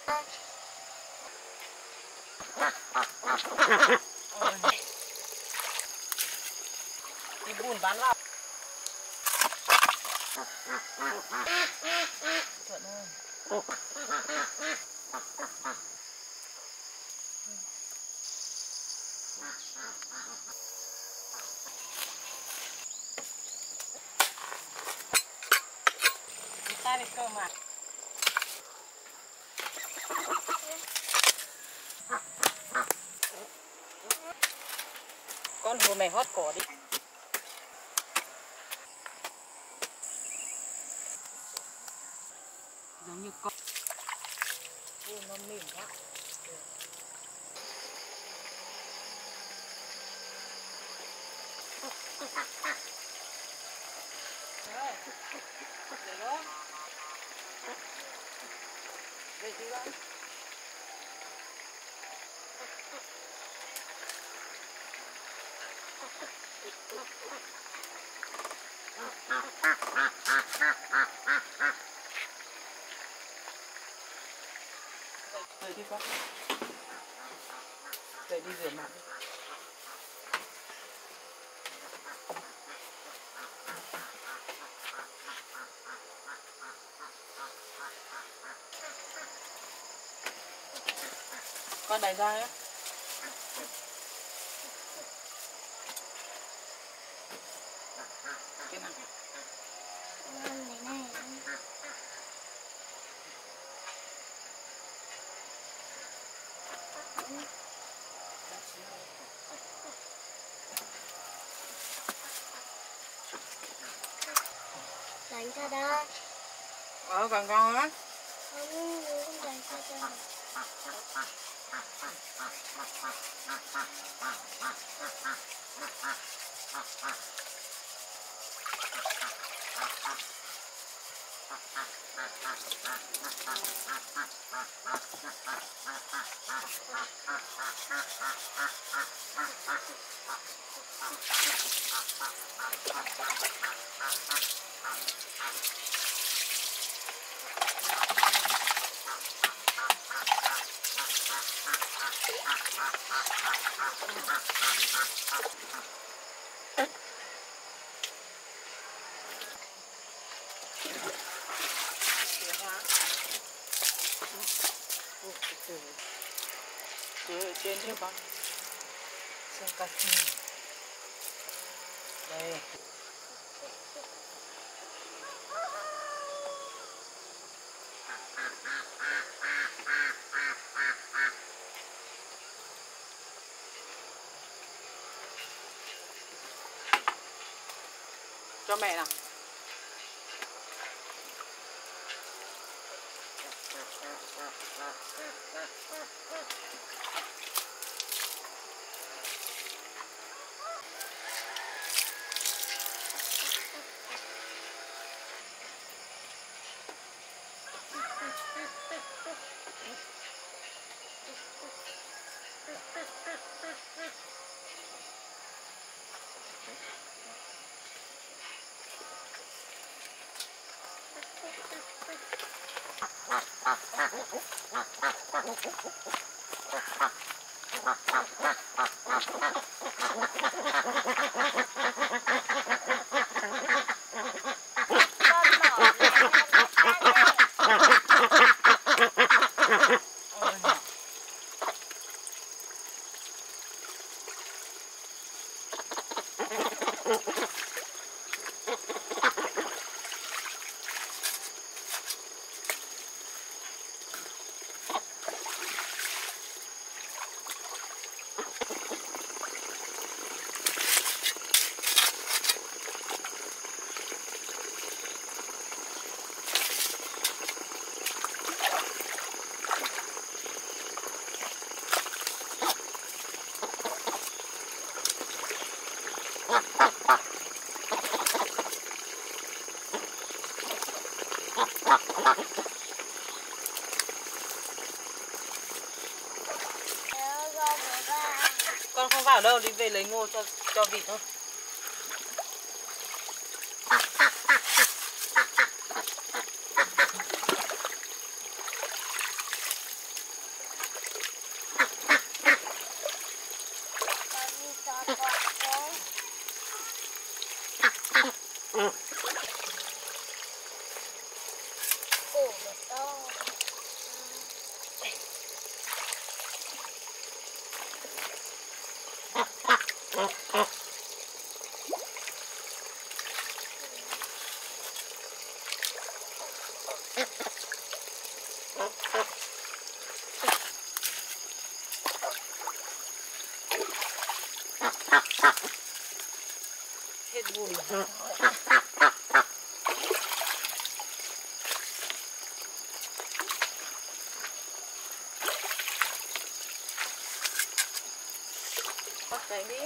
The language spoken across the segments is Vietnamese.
Đi bùn bán vào. Chuẩn hơn. Ta đi cơm à? Con hồ mày hót cỏ đi. Giống như con. Nó mềm quá. Đấy. Để đó. Về chứ anh. Đợi đi con. Đợi đi rửa mặt. Con đẩy ra nhé. Cái nào? Đánh ra đây. Còn con á. Không đánh ra đây. Ở trên chứ con. Xem cà phê. Đây. Cho mẹ nào. Con không vào đâu, đi về lấy ngô cho vịt thôi. to. Hết bùn. Bắt cái đi.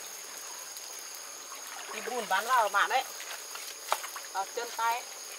Đi bùn bắn vào bạn đấy. Vào chân tay.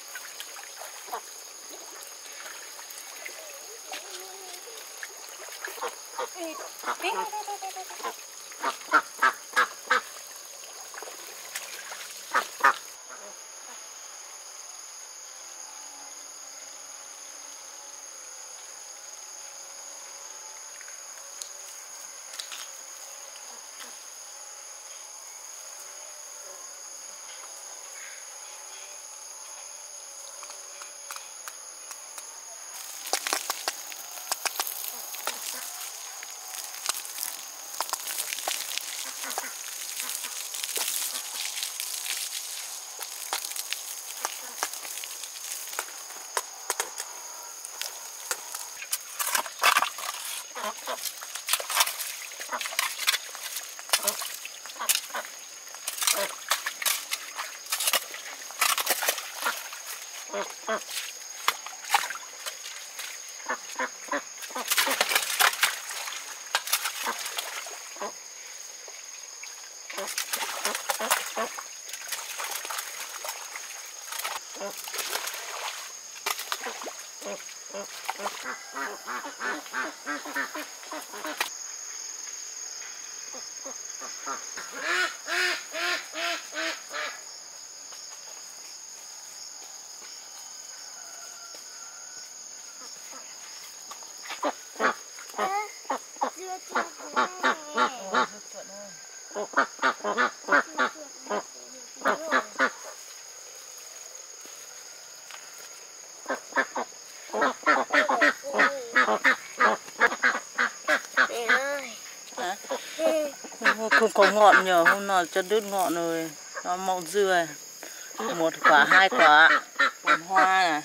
Không có ngọn nhờ, hôm nào cho đứt ngọn rồi nó mọng dưa. Một quả, hai quả, bồn hoa này.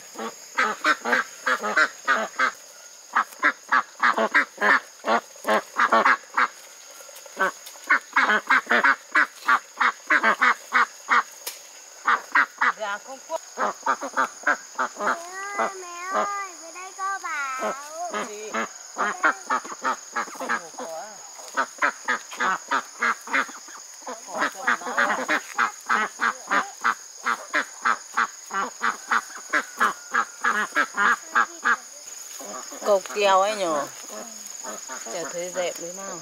Gà không quốc. Mẹ ơi, về đây có bảo. Gì? Cầu keo ấy nhờ. Chả thấy dẹp đấy nào.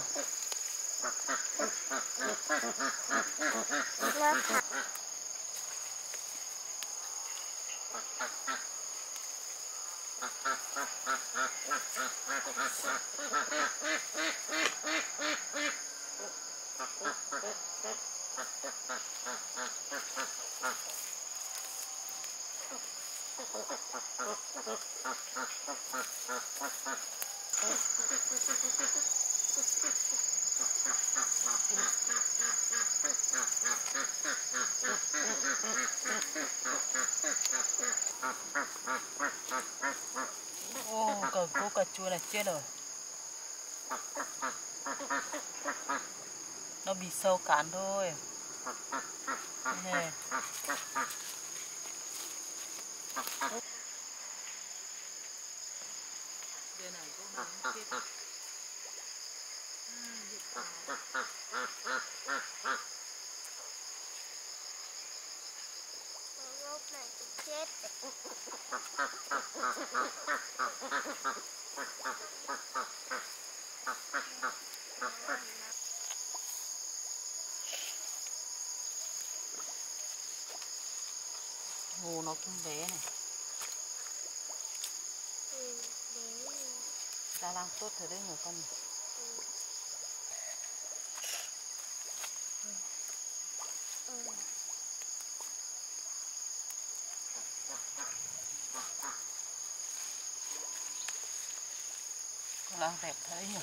Ô, cà chua này chết rồi. Nó bị sâu cắn thôi. Nè. Đây này có nó chết. Lúc này cũng chết. Hồ nó cũng bé này. Đã đang tốt rồi đấy người con này. Lang đẹp thế nhỉ.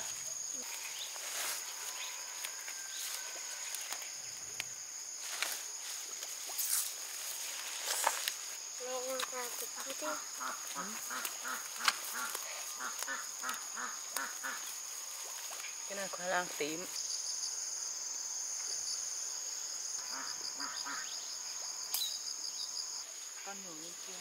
Mẹ làm sao chụp cái đi. Cái này khoai lang tím. Con nhổ lên kia.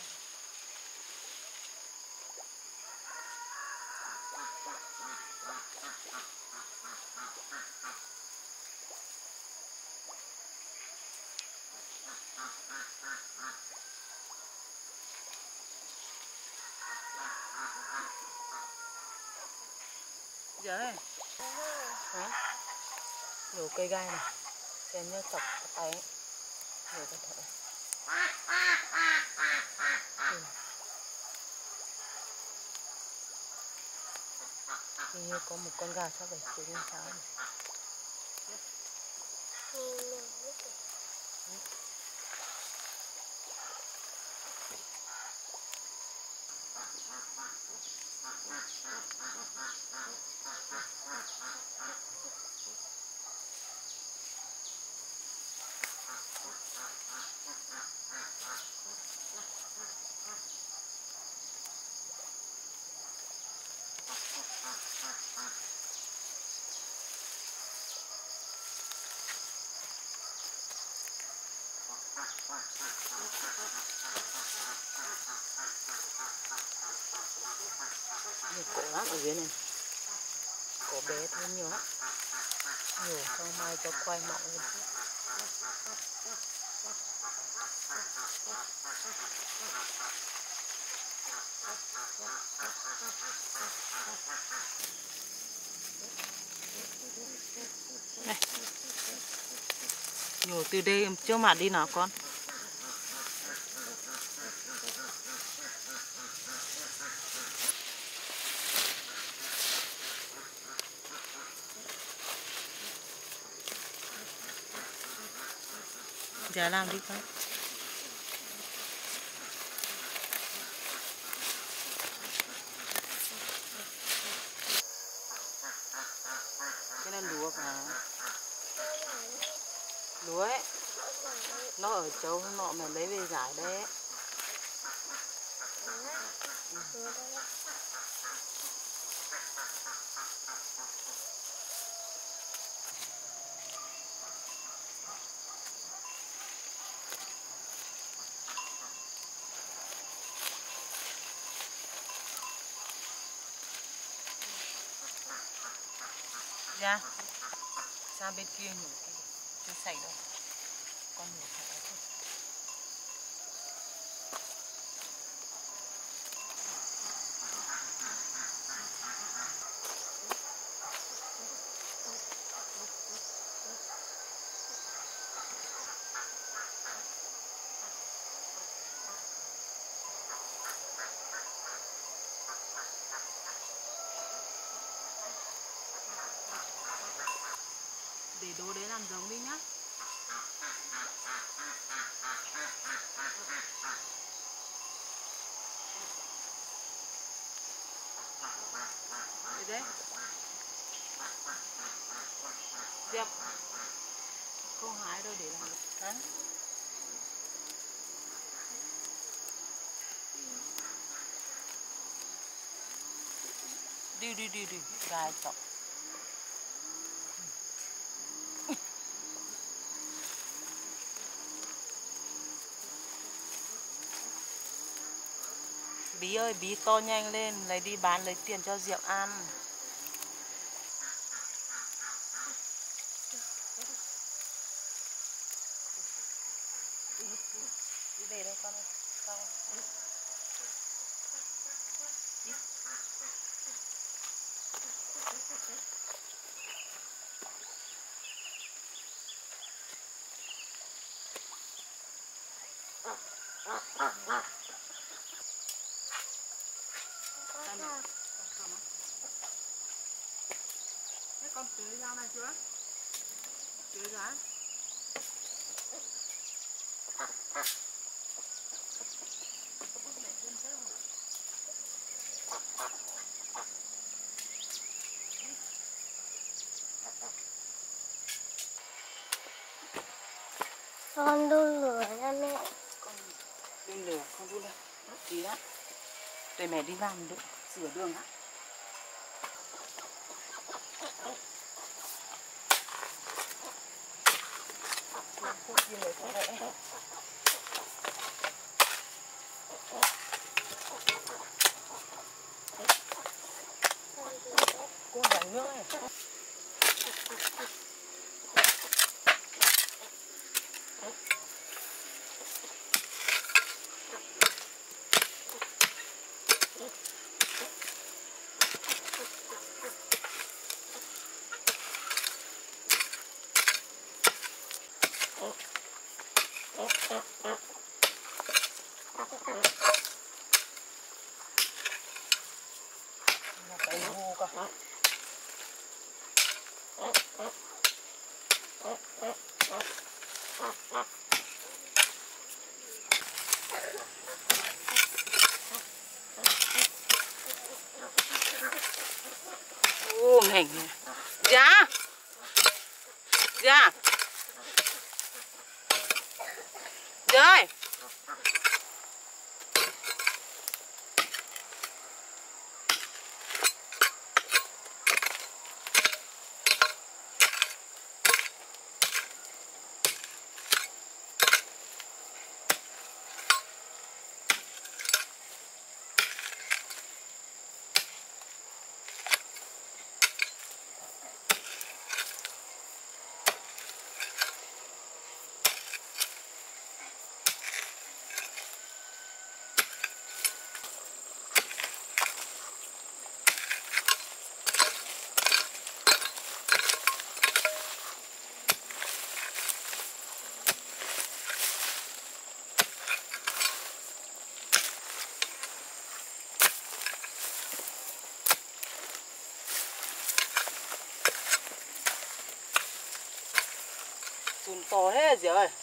Giờ ấy. Hả? Nhổ cây gai này. Xem nhá, chọc tay ấy. Nhổ cẩn thận. Hình như có một con gà sắp phải xuống lên sao này. Nhiều cổ lắm ở dưới này. Cổ bé thôi nhiều lắm. Nhiều sau mai cho quay mọng lên. Này. Nhổ từ đây trước mặt đi nào con. Giờ làm đi con. Cái này lúa mà. Lúa ấy. Nó ở chỗ nọ mà lấy về giải đấy. Ra sang bên kia nhổ kia, chưa sạch đâu, con nhổ sạch đấy thôi. Để đố đấy làm giống đi nhá. Đấy. Diep. Không hái đâu để làm. Đấy. Đi. Gai chọc. Bí ơi, bí to nhanh lên, lấy đi bán lấy tiền cho Diệp ăn. Đi về đâu con ơi, con ơi. Đi. Thế con tưới rau này chưa? Tưới giá. Con đun lửa ra mẹ. Con đun lửa, con đun đây. Tí đã. Để mẹ đi làm được sửa đường á. Cô đánh nước này. Cái ngu cả. Ô hình. Dạ. Dạ. Rồi. Sùn to thế gì ơi.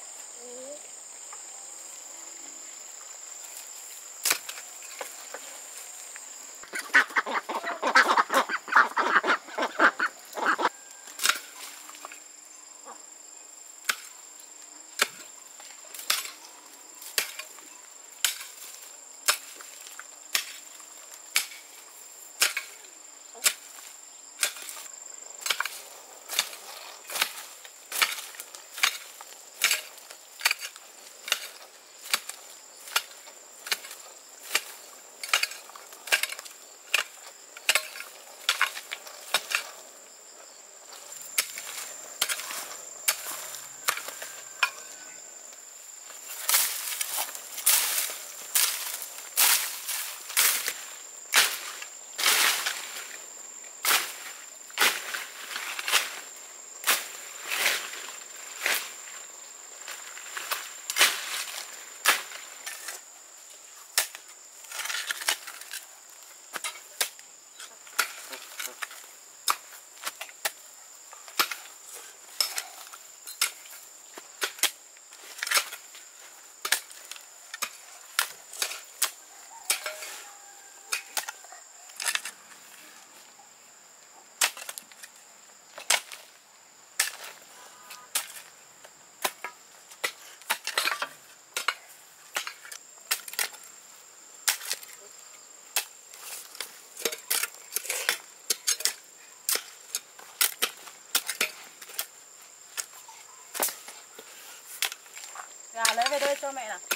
Gà lấy về đây cho mẹ nào.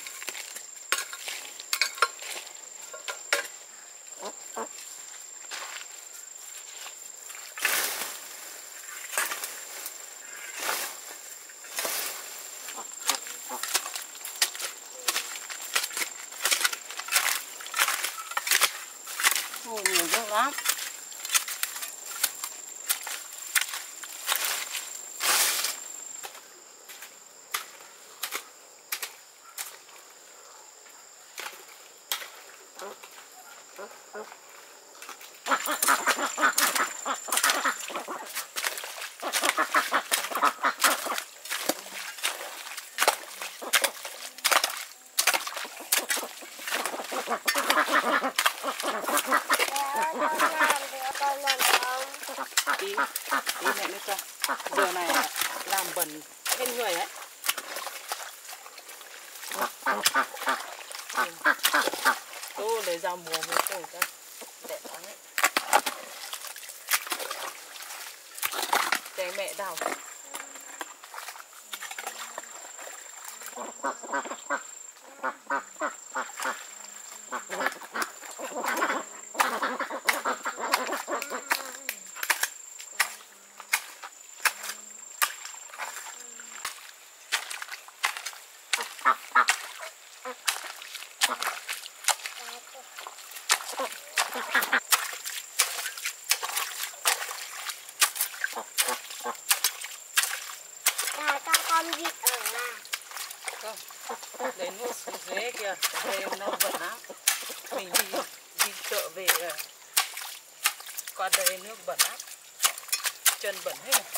Ôi, nhiều nước lắm. Tí, tí mẹ mới cho. Giờ này làm bẩn hết người đấy. nhiều cổ ra đẹp lắm ấy. Để mẹ đào. Cho con vịt ở là Không, để nước xuống dưới kìa, đây nó bẩn lắm. Mình đi chợ về qua đây nước bẩn lắm, chân bẩn hết rồi.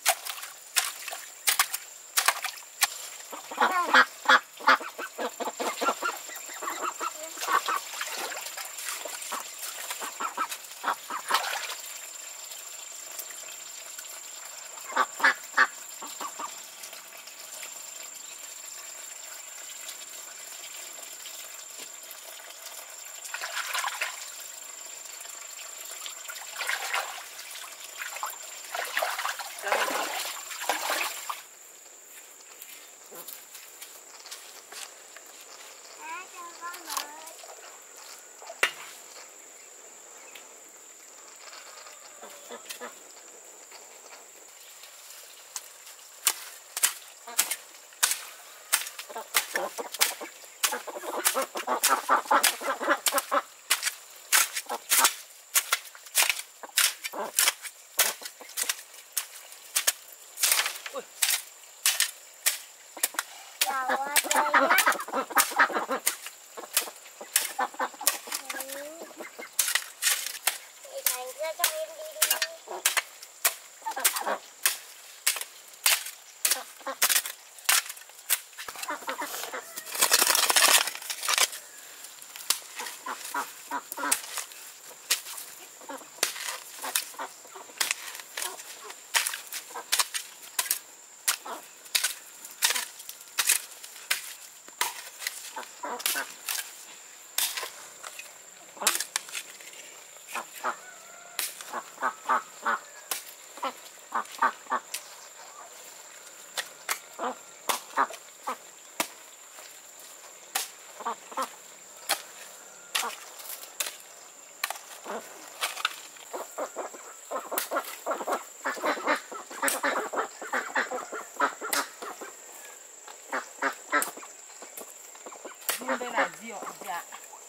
Đây là rượu dạ.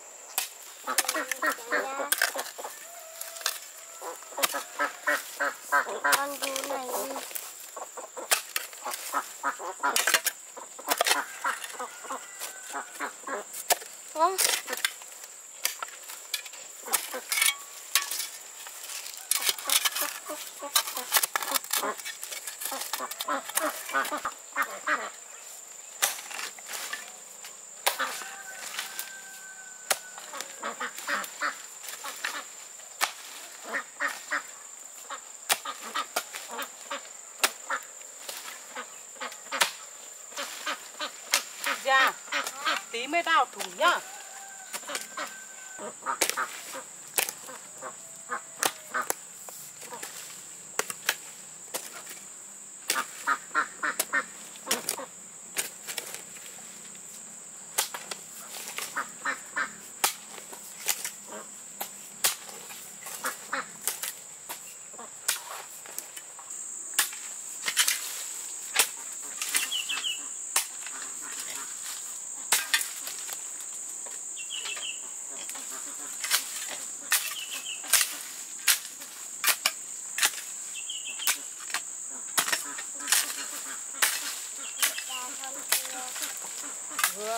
Con đu này đi. Không. Dạ, tí mới đào thùng nhá. Vừa.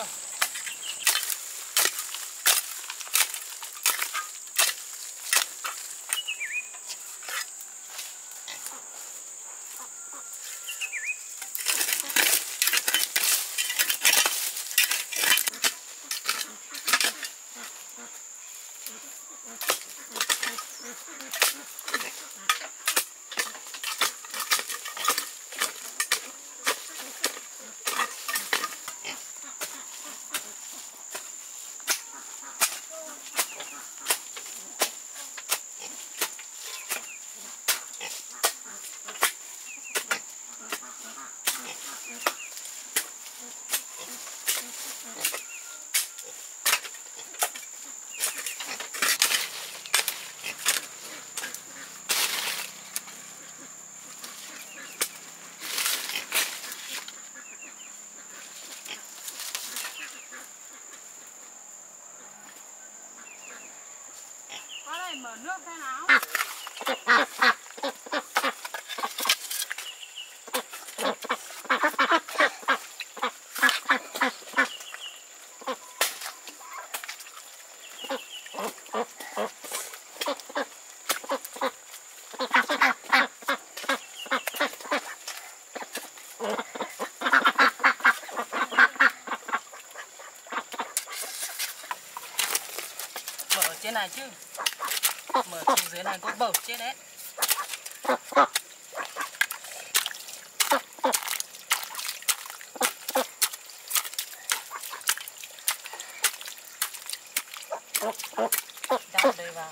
ơi, mở nước thế nào? Mở ở trên này chứ. Mở xuống dưới này có bầu chết đấy. Đắp đây vào.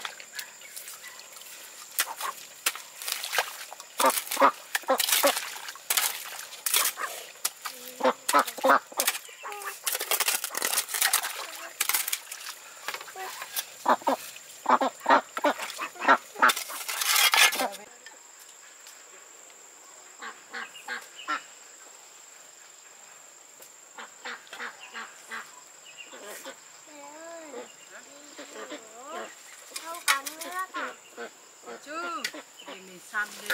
Không có nước à? Chứ để mình săn đi.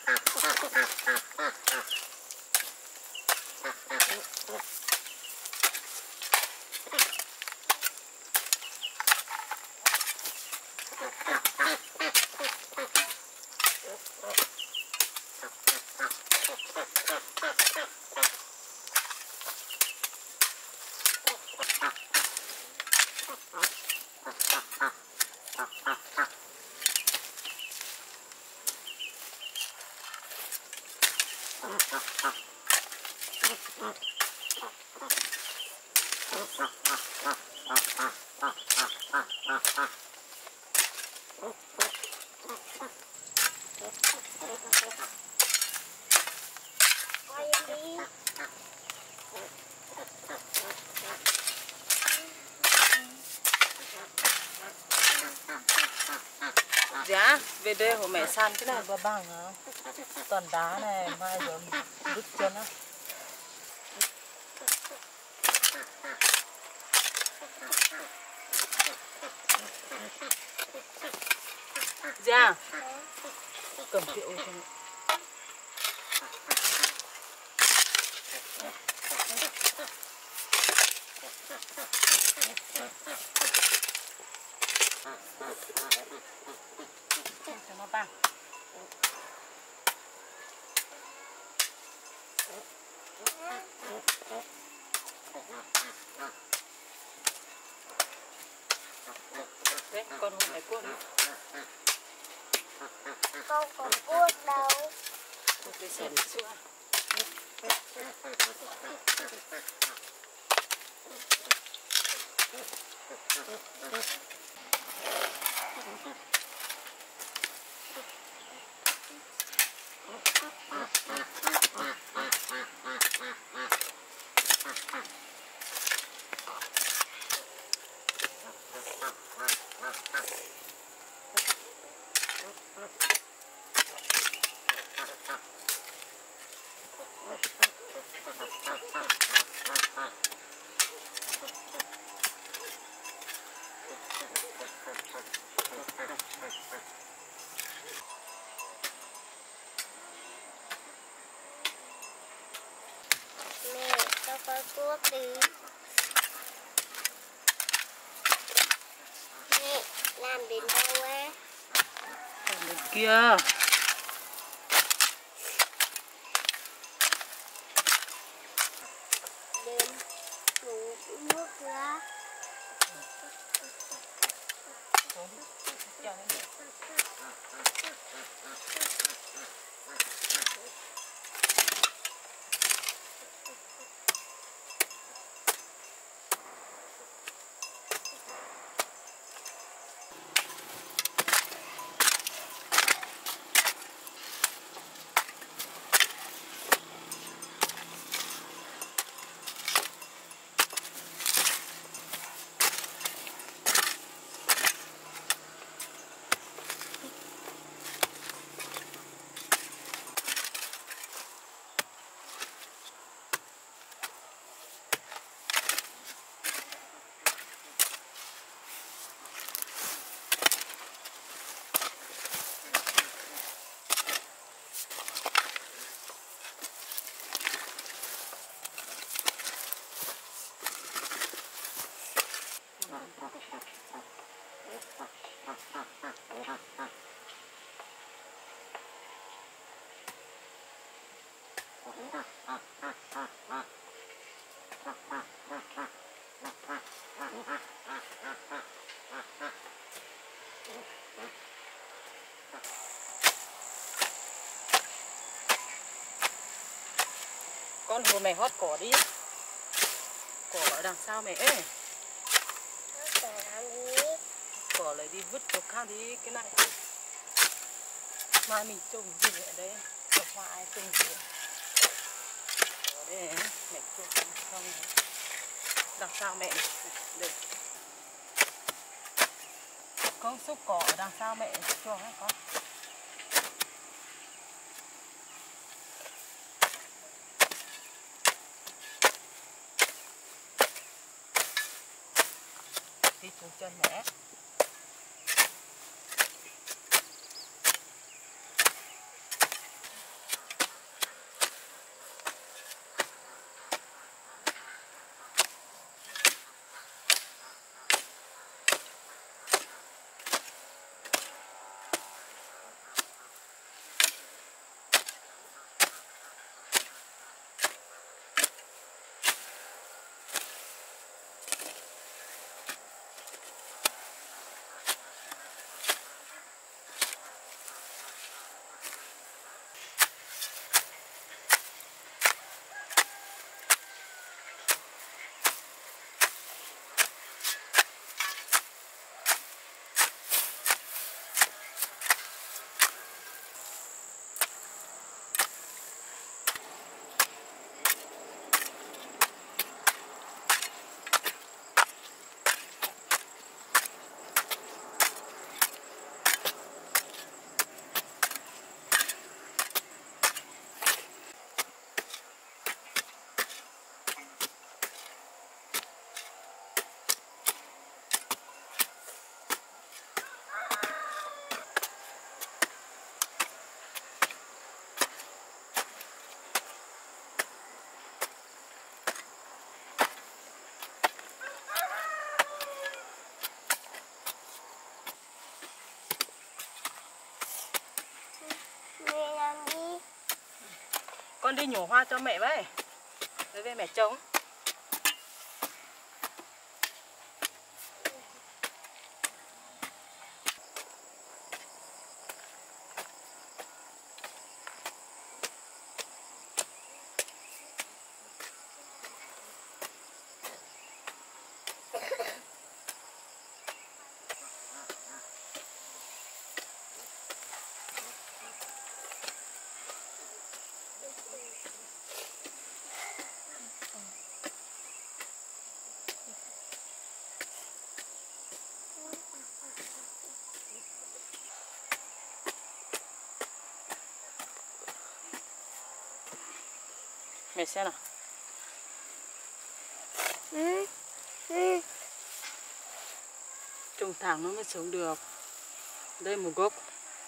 Quay đi. Dạ, về đây hồ mẹ săn cái này vừa bằng hả? Toàn đá này, mai giờ đứt chân á. Dạ, cầm rượu cho mẹ. Cho nó bằng. Đấy, con hôm nay cuốc nữa. Không có cuốc đâu. Cuốc để xẻ để sữa. Mẹ, cho con cuốc đi. Mẹ, làm đến đâu á? Bên kia. Đến xuống nước ra. Cho nó được. Con hồ mẹ hót cỏ đi. Cỏ ở đằng sau mẹ ơi. Cỏ làm gì? Cỏ lại đi vứt chỗ khác đi cái này. Mai mình trồng gì ở đây? Trồng hoa ai trồng gì? Ở đây mẹ trồng xong rồi. Đằng sau mẹ này. Đây. Con xúc cỏ ở đằng sau mẹ cho hả con? Đi xuống chân mẹ. Mẹ làm đi. Con đi nhổ hoa cho mẹ với. Rồi về mẹ trồng. Mẹ xem nào. Trồng thẳng nó mới sống được. Đây một gốc.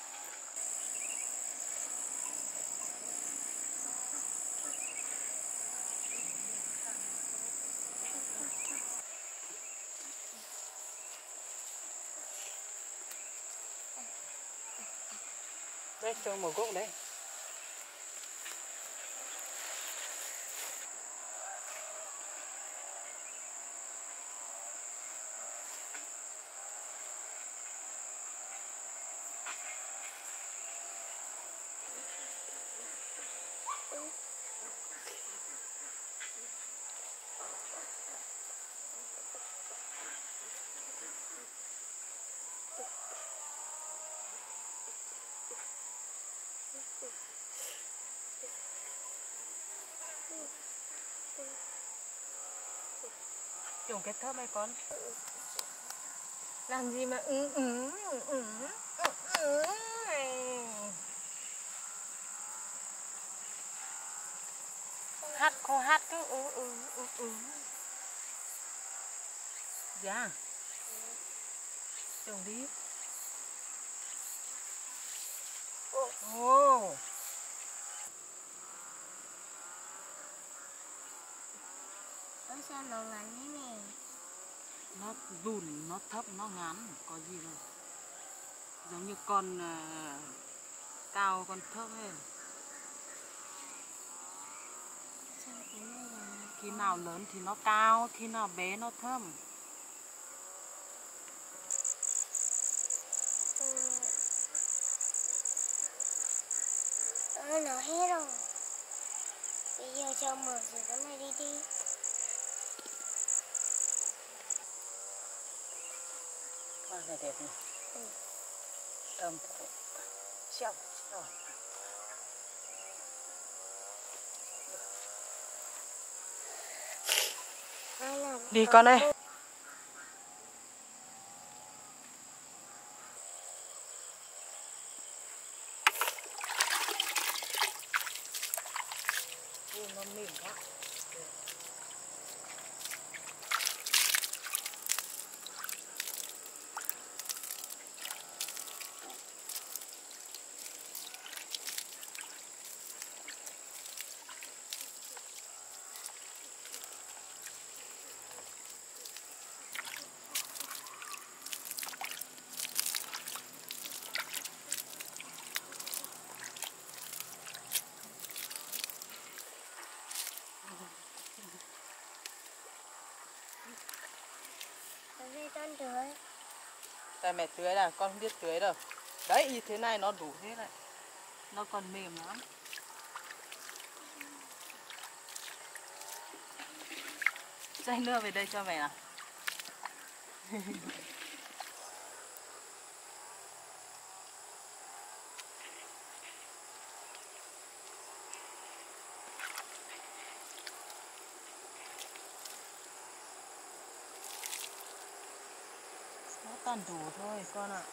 Đây trồng một gốc đấy. Trồng cái thơm hay con? Làm gì mà Hát cô hát cứ Dạ. Trồng đi. Ồ. Con xem nó ngắn thế này. Nó dùn, nó thấp, nó ngắn, có gì đâu. Giống như con cao, con thấp ấy. Khi nào lớn thì nó cao, khi nào bé nó thấp. Nó hết rồi. Bây giờ cho mở rồi cái này đi đi. Con này đẹp nhỉ? Thơm thật. Xèo, xèo. Đi con ơi. Nó mềm quá. Con tưới. Tại mẹ tưới là con không biết tưới đâu. Đấy, như thế này nó đủ hết đấy. Nó còn mềm lắm. Chai nước về đây cho mẹ nào. Nó toàn đủ thôi con ạ.